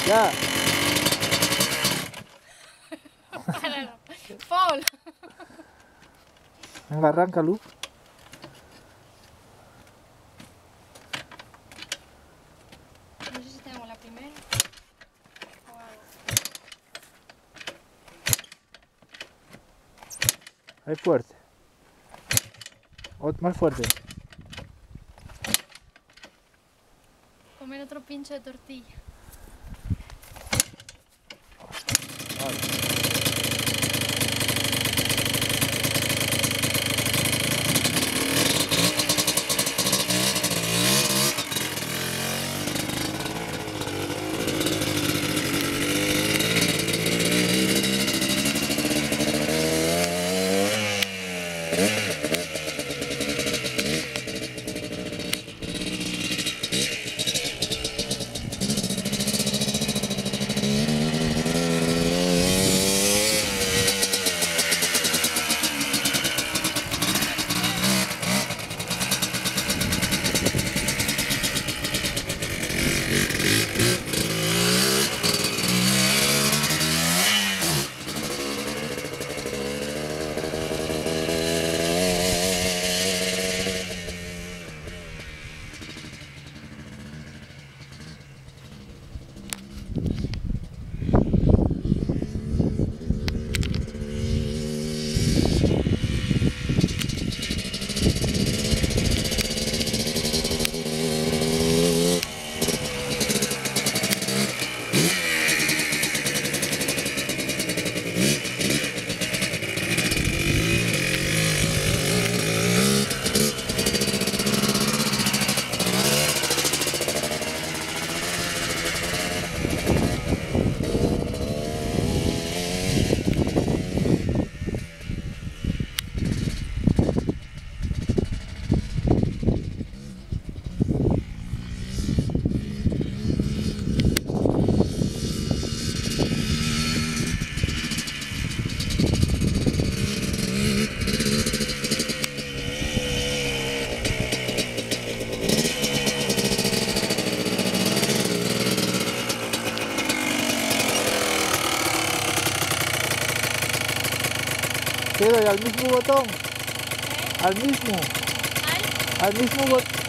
Ya. Foul. Venga, arráncalo. No sé si tenemos la primera. O algo. Ahí fuerte. Más fuerte. Comer otro pincho de tortilla. Vale. ¿Qué doy? ¿Al mismo botón? ¿Al mismo? ¿Al mismo botón?